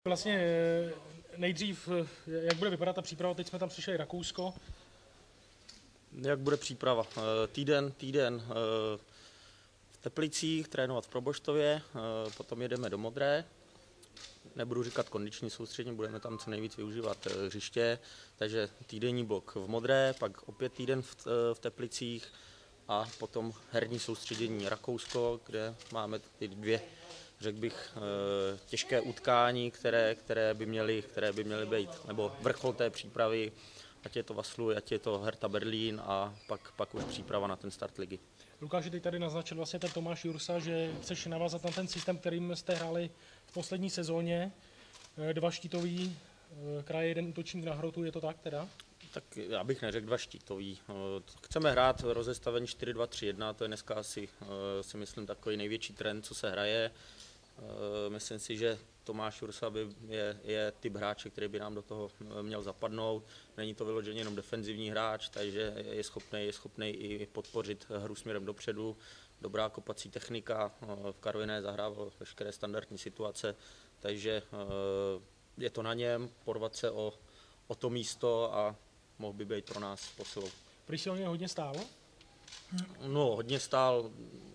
Vlastně nejdřív, jak bude vypadat ta příprava, teď jsme tam slyšeli Rakousko. Jak bude příprava? Týden v Teplicích, trénovat v Proboštově, potom jedeme do Modré. Nebudu říkat kondiční soustředění, budeme tam co nejvíc využívat hřiště, takže týdenní blok v Modré, pak opět týden v Teplicích a potom herní soustředění Rakousko, kde máme ty dvě, řekl bych, těžké utkání, které by měly být, nebo vrchol té přípravy, ať je to Vaslui, ať je to Hertha Berlín a pak už příprava na ten start ligy. Lukáš, teď tady naznačil vlastně ten Tomáš Jursa, že chceš navázat na ten systém, kterým jste hráli v poslední sezóně. 2 štítový kraje, 1 útočník na hrotu, je to tak teda? Tak já bych neřekl 2 štítový. Chceme hrát rozestavení 4-2-3-1, to je dneska asi, si myslím, takový největší trend, co se hraje. Myslím si, že Tomáš Jursa je typ hráče, který by nám do toho měl zapadnout. Není to vyloženě jenom defenzivní hráč, takže je schopný i podpořit hru směrem dopředu. Dobrá kopací technika, v Karviné zahrával veškeré standardní situace, takže je to na něm porvat se o to místo a mohl by být pro nás posilou. Prý si o něj hodně stálo? No, hodně stál.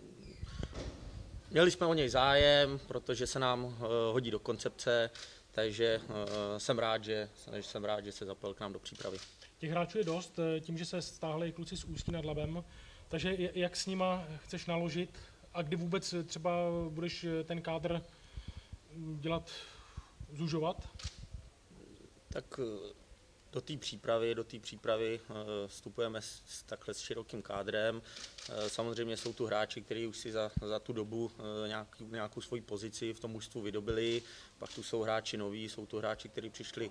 Měli jsme o něj zájem, protože se nám hodí do koncepce, takže jsem rád, že se zapojil k nám do přípravy. Těch hráčů je dost, tím, že se stáhli kluci z Ústí nad Labem, takže jak s nima chceš naložit a kdy vůbec třeba budeš ten kádr dělat, zužovat? Tak do té přípravy vstupujeme takhle s širokým kádrem. Samozřejmě jsou tu hráči, kteří už si za tu dobu nějakou svoji pozici v tom mužstvu vydobili. Pak tu jsou hráči noví, jsou tu hráči, kteří přišli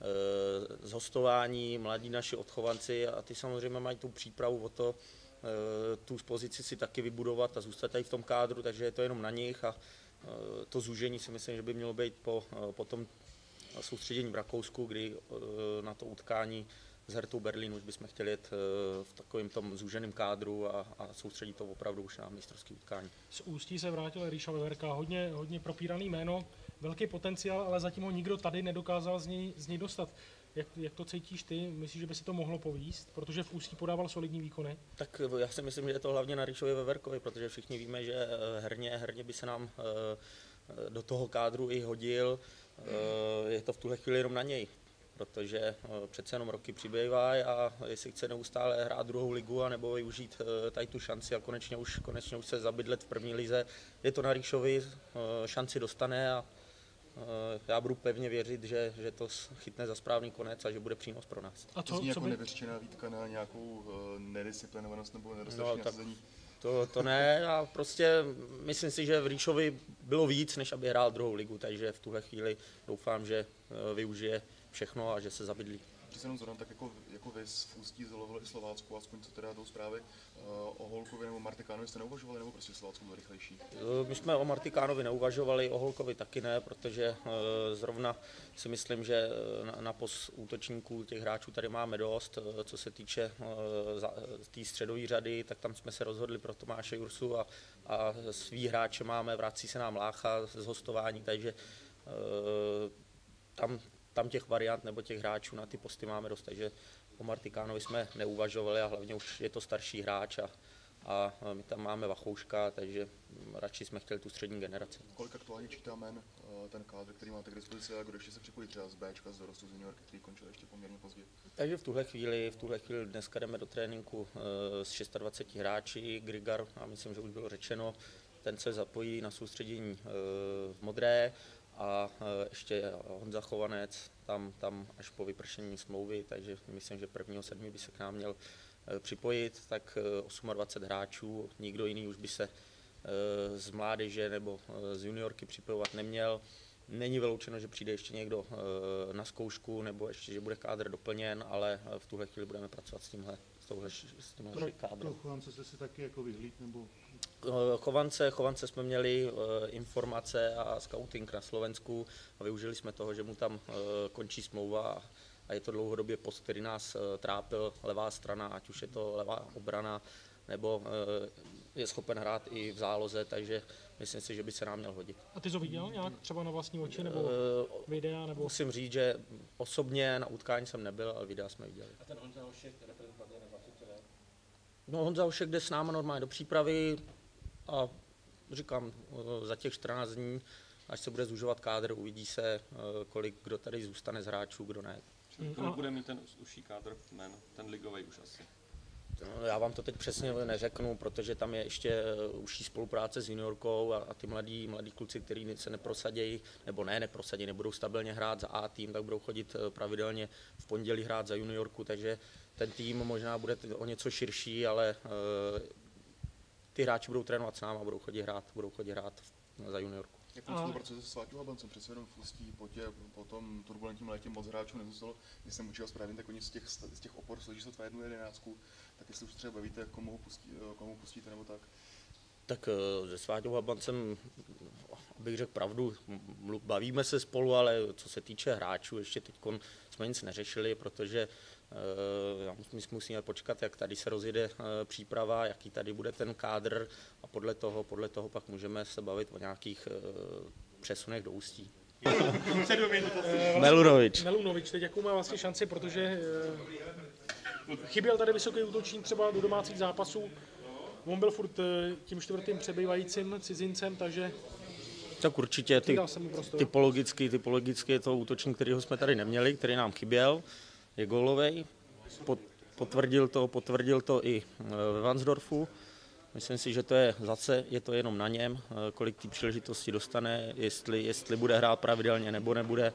z hostování, mladí naši odchovanci a ty samozřejmě mají tu přípravu o to, tu pozici si taky vybudovat a zůstat tady v tom kádru, takže je to jenom na nich a to zúžení si myslím, že by mělo být po tom soustředění v Rakousku, kdy na to utkání s Hertou Berlín už bychom chtěli jet v takovém tom zúženém kádru a soustředit to opravdu už na mistrovské utkání. Z Ústí se vrátil Ríša Veverka, hodně propíraný jméno, velký potenciál, ale zatím ho nikdo tady nedokázal z něj dostat. Jak to cítíš ty? Myslíš, že by si to mohlo povíst? Protože v Ústí podával solidní výkony. Tak já si myslím, že je to hlavně na Ríšovi Veverkovi, protože všichni víme, že herně by se nám do toho kádru i hodil. Je to v tuhle chvíli jenom na něj, protože přece jenom roky přibývají a jestli chce neustále hrát druhou ligu anebo využít tady tu šanci a konečně už se zabydlet v první lize, je to na Ríšovi, šanci dostane a já budu pevně věřit, že to chytne za správný konec a že bude přínos pro nás. A to zní jako nevyřčená výtka na nějakou nedisciplinovanost nebo nedostatečné nasazení? To ne a prostě myslím si, že v Ríšovi bylo víc, než aby hrál druhou ligu, takže v tuhle chvíli doufám, že využije všechno a že se zabydlí. Když se jenom zhodám, tak jako vy v Ústí zalovili i Slovácku, aspoň co teda jdou zprávy, o Holkovi nebo Martikánovi jste neuvažovali, nebo prostě Slovácku bylo rychlejší? My jsme o Martikánovi neuvažovali, o Holkovi taky ne, protože zrovna si myslím, že na pos útočníků těch hráčů tady máme dost. Co se týče té středové řady, tak tam jsme se rozhodli pro Tomáše Jursu a svý hráče máme, vrací se nám Lácha z hostování, takže tam těch variant nebo těch hráčů na ty posty máme dost, takže o Martikánovi jsme neuvažovali a hlavně už je to starší hráč a my tam máme Vachouška, takže radši jsme chtěli tu střední generaci. Kolik aktuálně čítá men ten kádr, který máte k dispozici a kdo ještě se připojí třeba z Bčka, z dorostu, z juniorky, který končil ještě poměrně pozdě? Takže v tuhle chvíli dneska jdeme do tréninku s 26 hráči, Grigar, a myslím, že už bylo řečeno, ten se zapojí na soustředění v Modré, a ještě Honza Chovanec, tam až po vypršení smlouvy, takže myslím, že 1.7. by se k nám měl připojit, tak 28 hráčů, nikdo jiný už by se z mládeže nebo z juniorky připojovat neměl. Není vyloučeno, že přijde ještě někdo na zkoušku nebo ještě, že bude kádr doplněn, ale v tuhle chvíli budeme pracovat s tímhle kádrem. Pro Chovance jste si taky jako vyhlíd nebo... Chovance jsme měli informace a scouting na Slovensku a využili jsme toho, že mu tam končí smlouva a je to dlouhodobě post, který nás trápil, levá strana, ať už je to levá obrana nebo je schopen hrát i v záloze, takže myslím si, že by se nám měl hodit. A ty jsi ho viděl nějak třeba na vlastní oči nebo videa? Nebo... Musím říct, že osobně na utkání jsem nebyl, ale videa jsme viděli. A ten Honza Hošek reprezentuje na 20 let? No, Honza Hošek jde s náma normálně do přípravy a říkám, za těch 14 dní, až se bude zužovat kádr, uvidí se, kolik kdo tady zůstane z hráčů, kdo ne. Kolik bude mít ten užší kádr jmen, ten ligový už asi? No, já vám to teď přesně neřeknu, protože tam je ještě užší spolupráce s juniorkou a ty mladí kluci, kteří se neprosadějí, nebo neprosadí, nebudou stabilně hrát za A tým, tak budou chodit pravidelně v pondělí hrát za juniorku, takže ten tým možná bude o něco širší, ale ty hráči budou trénovat s námi a budou chodit hrát za juniorku. Jak to spolupracujete s Sváťou Habancem? Přece jenom v Ústí po tom turbulentním létě moc hráčů nezůstalo. Když jsem učil správně, tak oni z těch opor složí se jednu jedenáctku, tak jestli už třeba bavíte, komu pustíte nebo tak? Tak se Sváťou Habancem, abych řekl pravdu, bavíme se spolu, ale co se týče hráčů, ještě teď jsme nic neřešili, protože my musíme počkat, jak tady se rozjede příprava, jaký tady bude ten kádr a podle toho pak můžeme se bavit o nějakých přesunech do Ústí. Melunovič, teď jakou má vlastně šanci, protože chyběl tady vysoký útočník třeba do domácích zápasů. On byl furt tím čtvrtým přebývajícím cizincem, takže... Tak určitě typologicky je to útočník, kterýho jsme tady neměli, který nám chyběl, je gólovej. Potvrdil to i ve Vansdorfu. Myslím si, že je to jenom na něm, kolik té příležitosti dostane, jestli bude hrát pravidelně nebo nebude.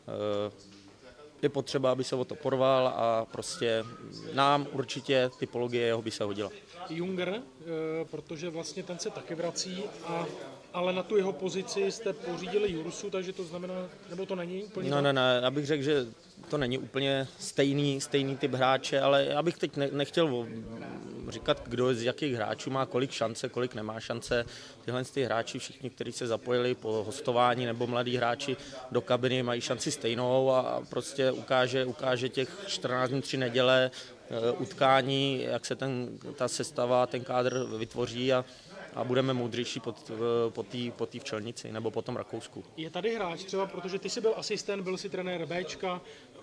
Je potřeba, aby se o to porval a prostě nám určitě typologie jeho by se hodila. Junger, protože vlastně ten se taky vrací, ale na tu jeho pozici jste pořídili Jursu, takže to znamená, nebo to není úplně? Ne, já bych řekl, že to není úplně stejný typ hráče, ale já bych teď nechtěl říkat, kdo z jakých hráčů má kolik šance, kolik nemá šance. Tyhle ty hráči, všichni, kteří se zapojili po hostování nebo mladí hráči do kabiny, mají šanci stejnou a prostě ukáže těch 14 dní, 3 neděle utkání, jak se ta sestava, ten kádr vytvoří a budeme moudřejší po té včelnici nebo po tom Rakousku. Je tady hráč třeba, protože ty jsi byl asistent, byl jsi trenér Bčka,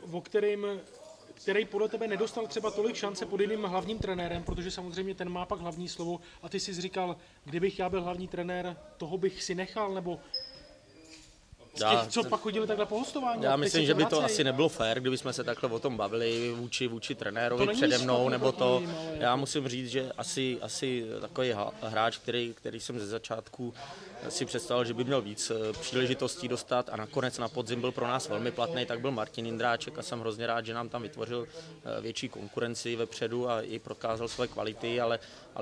který podle tebe nedostal třeba tolik šance pod jiným hlavním trenérem, protože samozřejmě ten má pak hlavní slovo a ty jsi říkal, kdybych já byl hlavní trenér, toho bych si nechal, nebo z těch, co pak chodili takhle po hostování? Já myslím, že by to asi nebylo fér, kdyby jsme se takhle o tom bavili vůči trenérovi přede mnou, nebo to. Já musím říct, že asi takový hráč, který jsem ze začátku si představil, že by měl víc příležitostí dostat a nakonec na podzim byl pro nás velmi platný, tak byl Martin Jindráček a jsem hrozně rád, že nám tam vytvořil větší konkurenci vepředu a i prokázal své kvality, ale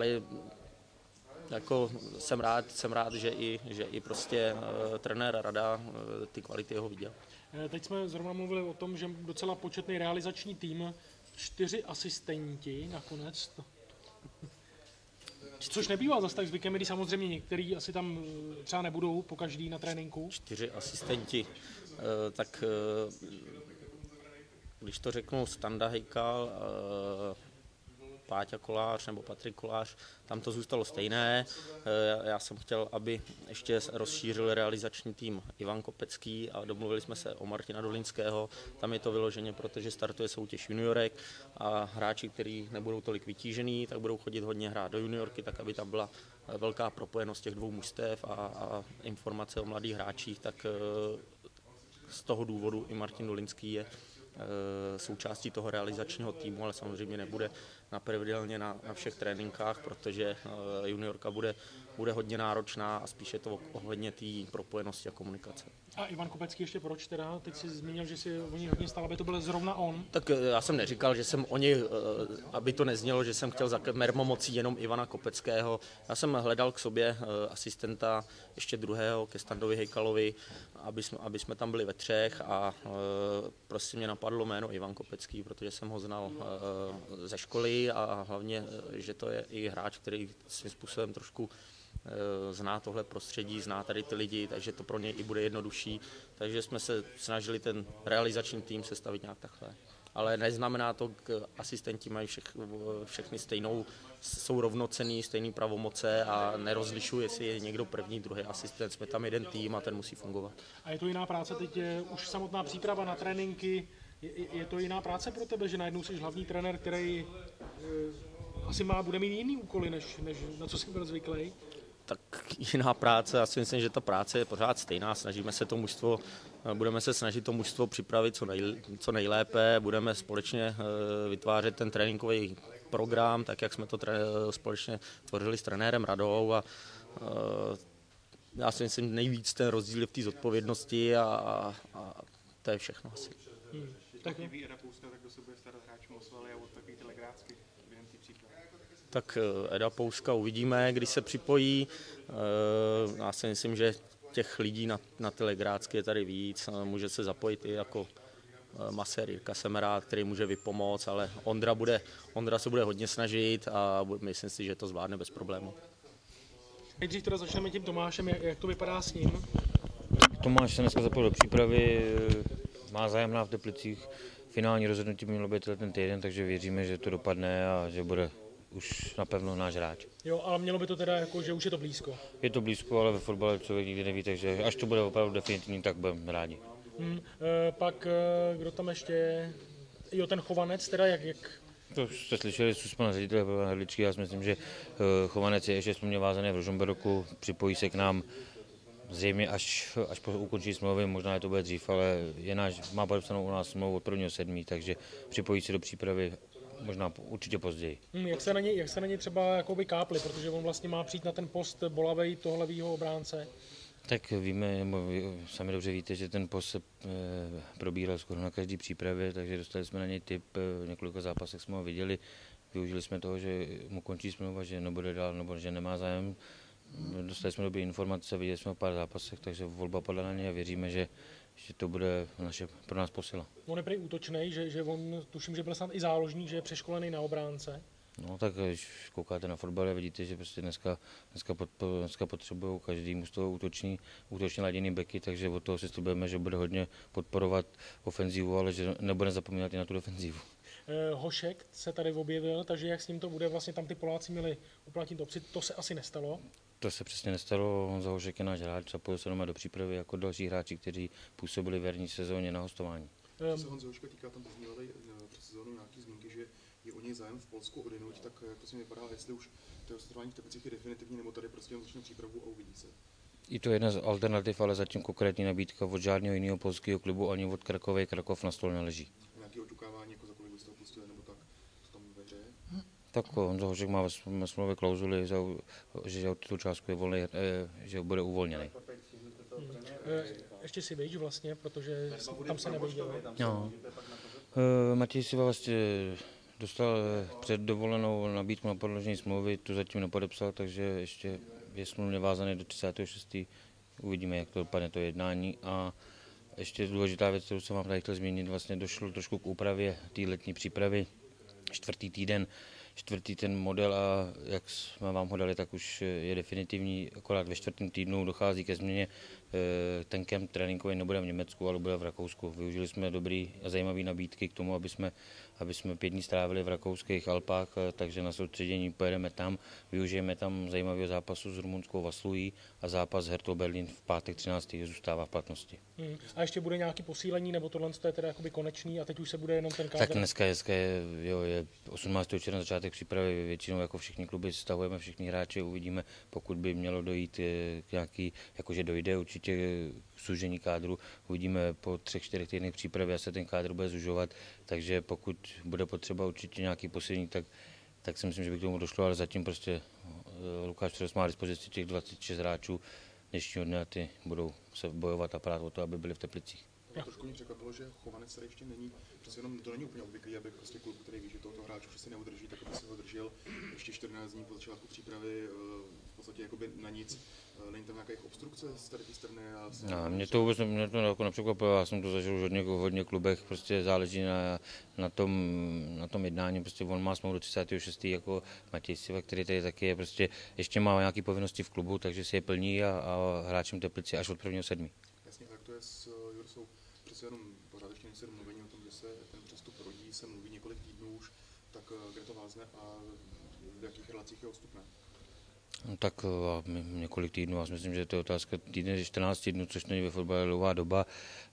jako jsem rád, že i prostě trenér Rada ty kvality jeho viděl. Teď jsme zrovna mluvili o tom, že docela početný realizační tým, 4 asistenti nakonec. Což nebývá zase tak zvykem, kdy samozřejmě některý asi tam třeba nebudou po každý na tréninku. 4 asistenti, tak když to řeknu Standa Hejkal, Páťa Kolář nebo Patrik Kolář, tam to zůstalo stejné. Já jsem chtěl, aby ještě rozšířil realizační tým Ivan Kopecký a domluvili jsme se o Martina Dolinského. Tam je to vyloženě, protože startuje soutěž juniorek a hráči, kteří nebudou tolik vytížený, tak budou chodit hodně hrát do juniorky, tak aby tam byla velká propojenost těch dvou mužstev a informace o mladých hráčích, tak z toho důvodu i Martin Dolinský je součástí toho realizačního týmu, ale samozřejmě nebude pravidelně na všech tréninkách, protože juniorka bude hodně náročná a spíše to ohledně té propojenosti a komunikace. A Ivan Kopecký ještě proč teda? Teď jsi zmínil, že si o něj hodně stál, aby to byl zrovna on. Tak já jsem neříkal, že jsem o něj, aby to neznělo, že jsem chtěl za mermomocí jenom Ivana Kopeckého. Já jsem hledal k sobě asistenta ještě druhého ke Standovi Hejkalovi, aby jsme tam byli ve 3 a prostě mě napadlo jméno Ivan Kopecký, protože jsem ho znal ze školy a hlavně, že to je i hráč, který svým způsobem trošku zná tohle prostředí, zná tady ty lidi, takže to pro něj i bude jednodušší. Takže jsme se snažili ten realizační tým sestavit nějak takhle. Ale neznamená to, že asistenti mají všechny jsou rovnocenný, stejný pravomoce a nerozlišují, jestli je někdo první, druhý asistent. Jsme tam jeden tým a ten musí fungovat. A je to jiná práce, teď je už samotná příprava na tréninky, je to jiná práce pro tebe, že najednou jsi hlavní trenér, který asi bude mít jiný úkoly, než na co jsi byl zvyklý? Tak jiná práce, já si myslím, že ta práce je pořád stejná, budeme se snažit to mužstvo připravit co nejlépe, budeme společně vytvářet ten tréninkový program, tak jak jsme to společně tvořili s trenérem Radou a já si myslím, nejvíc ten rozdíl je v té zodpovědnosti a to je všechno asi. Tak neví Eda Pouska, tak kdo se bude starat hráčům o svaly a od takový ty legrácky během té přípravy? Tak Eda Pouska uvidíme, když se připojí. Já si myslím, že těch lidí na ty legrácky je tady víc. Může se zapojit i jako masér Jirka Semerád, který může vypomoct, ale Ondra se bude hodně snažit a myslím si, že to zvládne bez problému. Nejdřív teda začneme tím Tomášem, jak to vypadá s ním? Tomáš se dneska zapojil do přípravy, má zájem v Teplicích. Finální rozhodnutí by mělo být ten týden, takže věříme, že to dopadne a že bude už napevno náš hráč. Jo, ale mělo by to teda jako, že už je to blízko. Je to blízko, ale ve fotbale člověk nikdy neví, takže až to bude opravdu definitivní, tak budeme rádi. Pak kdo tam ještě je? Jo, ten Chovanec, teda jak? To jste slyšeli z pana ředitele Hrdličky, já si myslím, že Chovanec je ještě smluvně vázaný v Ružomberoku, připojí se k nám zřejmě až po ukončení smlouvy, možná to bude dřív, ale má podepsanou u nás smlouvu od 1.7., takže připojí se do přípravy možná určitě později. Jak se na něj třeba jakoby kápli, protože on vlastně má přijít na ten post bolavej toho levýho obránce? Tak víme, nebo vy sami dobře víte, že ten post se probíral skoro na každý přípravě, takže dostali jsme na něj tip, v několika zápasech jsme ho viděli, využili jsme toho, že mu končí smlouva, že nebude dál, nebo že nemá zájem. Dostali jsme dobré informace, viděli jsme o pár zápasech, takže volba padla na něj a věříme, že to bude pro nás posila. On je prý útočnej, že on, tuším, že byl snad i záložník, že je přeškolený na obránce. No tak když koukáte na fotbal, vidíte, že prostě dneska potřebují každý mužstvo útočně laděný beky, takže od toho si slibujeme, že bude hodně podporovat ofenzivu, ale že nebude zapomínat i na tu defenzivu. Hošek se tady objevil, takže jak s ním to bude, vlastně tam ty Poláci měli uplatnit opci, to se asi nestalo. To se přesně nestalo, Honza Hošek je náš hráč, zapojil se doma do přípravy jako další hráči, kteří působili v jarní sezóně na hostování. Co se Honza Hoška týká, tam zaznívaly před sezónou nějaký zmínky, že je o něj zájem v Polsku odjinuť, tak jak to si mi vypadá, jestli už to hostování v Teplicích je definitivní, nebo tady prostě on začne přípravu a uvidí se. I to je jedna z alternativ, ale zatím konkrétní nabídka od žádného jiného polského klubu ani od Krakov na stole neleží. Nějaké očekávání, jako za kolik byste ho pustili, nebo tak, co tam ve hře je? Tak Honza Hošek má ve smlouvě klauzuli, že tu částku je volný, že bude uvolněný. Ještě si víš vlastně, protože tam se nevědělo. No. Matěj Siva vlastně dostal před dovolenou nabídku na prodloužení smlouvy, tu zatím nepodepsal, takže ještě je smluvně vázaný do 36. Uvidíme, jak to dopadne to jednání. A ještě důležitá věc, kterou jsem vám tady chtěl zmínit, vlastně došlo trošku k úpravě té letní přípravy. Čtvrtý ten model a jak jsme vám ho dali, tak už je definitivní, akorát ve 4. týdnu dochází ke změně. Ten kemp tréninkový nebude v Německu, ale bude v Rakousku. Využili jsme dobrý a zajímavé nabídky k tomu, aby jsme 5 dní strávili v rakouských Alpách, takže na soustředění pojedeme tam, využijeme tam zajímavého zápasu s rumunskou Vaslují a zápas s Hertou Berlín v pátek 13. zůstává v platnosti. A ještě bude nějaký posílení, nebo tohle je teda jakoby konečný a teď už se bude jenom ten kádr? Tak dneska je 18. června začátek přípravy, většinou jako všichni kluby stavujeme všichni hráče, uvidíme, pokud by mělo dojít k nějaký, jakože dojde určitě k sužení kádru, uvidíme po 3-4 týdnech přípravy a se ten kádr bude zužovat, takže pokud bude potřeba určitě nějaký posílení, tak si myslím, že by k tomu došlo, ale zatím prostě Lukáš Přeros má dispozici těch 26 hráčů dnešního dne a ty budou se bojovat a prát o to, aby byli v Teplicích. Trošku mě překvapilo, že Chovanec tady ještě není, přece jenom to není úplně obvyklý, aby prostě klub, který ví, že tohoto hráče už si neudrží, tak aby si ho držel ještě 14 dní po začátku přípravy, v podstatě jakoby na nic. Není tam nějaká obstrukce z tady té strany? Mě to jako nepřekvapilo, já jsem to zažil už hodně klubech, prostě záleží na tom jednání, prostě on má smlouvu do 36. jako Matěj Siva, který tady taky je, prostě ještě má nějaké povinnosti v klubu, takže si je plní a hráčem Teplici až od 1.7. Jasně, tak to je s Jursou. Přece jenom pořád ještě nejsem mluvení o tom, že se ten přestup rodí, se mluví několik týdnů už, tak kde to vázne a v jakých relacích je odstupné? No tak několik týdnů, já si myslím, že to je otázka týdne 14 dnů, což není ve fotbale dlouhá doba.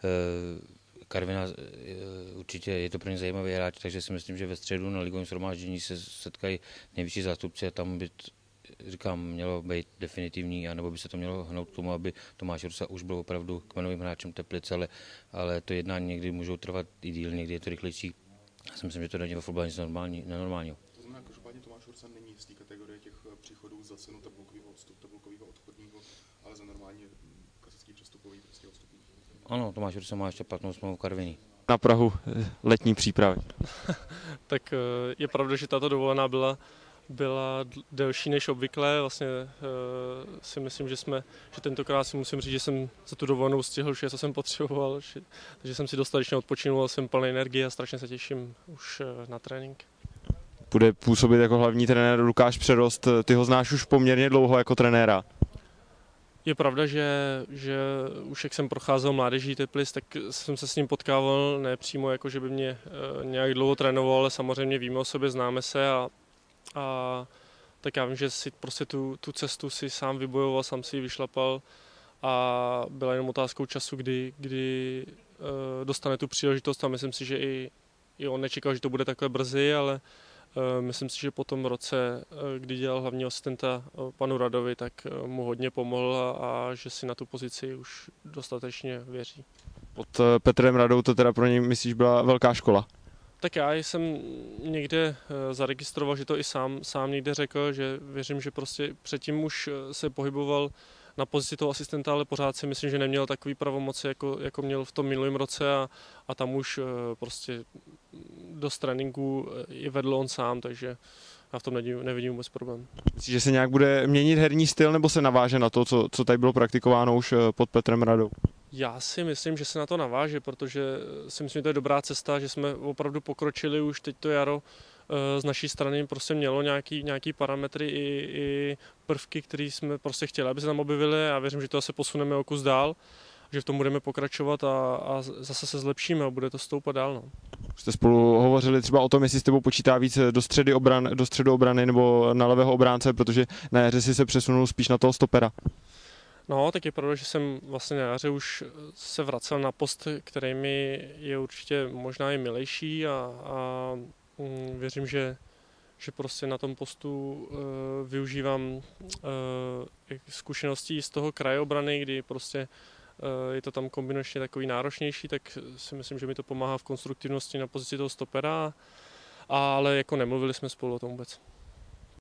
Karviná určitě je to pro ně zajímavý hráč, takže si myslím, že ve středu na ligovém shromáždění se setkají nejvyšší zástupci a tam by, říkám, mělo být definitivní, anebo by se to mělo hnout k tomu, aby Tomáš Ursa už byl opravdu kmenovým hráčem Teplic, ale to jednání někdy můžou trvat i díl, někdy je to rychlejší. Já si myslím, že to není ve fotbale nic nenormálního. To znamená, každopádně Tomáš Ursa není z té kategorie těch příchodů za cenu tabulkového odchodního, ale za normální klasický přestupový prostě odstupní. Ano, Tomáš Ursa má ještě platnou smlouvu v Karviní. Na Prahu letní přípravy. Tak je pravda, že tato dovolená byla delší než obvykle. Vlastně si myslím, že tentokrát si musím říct, že jsem za tu dovolenou stihl vše, co jsem potřeboval, takže jsem si dostatečně odpočinul, jsem plný energie a strašně se těším už na trénink. Bude působit jako hlavní trenér Lukáš Přerost, ty ho znáš už poměrně dlouho jako trenéra. Je pravda, že už jak jsem procházel mládeží Teplic, tak jsem se s ním potkával, ne přímo jako, že by mě nějak dlouho trénoval, ale samozřejmě víme o sobě, známe se a tak já vím, že si prostě tu cestu si sám vybojoval, sám si ji vyšlapal a byla jenom otázkou času, kdy dostane tu příležitost a myslím si, že i on nečekal, že to bude takhle brzy, ale myslím si, že po tom roce, kdy dělal hlavního asistenta panu Radovi, tak mu hodně pomohl a že si na tu pozici už dostatečně věří. Pod Petrem Radou to teda pro něj, myslíš, byla velká škola? Tak já jsem někde zaregistroval, že to i sám někde řekl, že věřím, že prostě předtím už se pohyboval na pozici toho asistenta, ale pořád si myslím, že neměl takový pravomoci, jako měl v tom minulém roce a tam už prostě dost tréninku i vedl on sám, takže já v tom nevidím vůbec problém. Myslíš, že se nějak bude měnit herní styl, nebo se naváže na to, co tady bylo praktikováno už pod Petrem Radou? Já si myslím, že se na to naváže, protože si myslím, že to je dobrá cesta, že jsme opravdu pokročili už teď to jaro. Z naší strany prostě mělo nějaký parametry i prvky, které jsme prostě chtěli, aby se tam objevily. Já věřím, že to se posuneme o kus dál, že v tom budeme pokračovat a zase se zlepšíme a bude to stoupat dál. No. Jste spolu hovořili třeba o tom, jestli s tebou počítá víc do středu obrany nebo na levého obránce, protože na jaře si se přesunul spíš na toho stopera. No, tak je pravda, že jsem vlastně na jaře už se vracel na post, který mi je určitě možná i milejší a věřím, že prostě na tom postu využívám zkušeností z toho kraje obrany, kdy prostě je to tam kombinačně takový náročnější, tak si myslím, že mi to pomáhá v konstruktivnosti na pozici toho stopera, ale jako nemluvili jsme spolu o tom vůbec.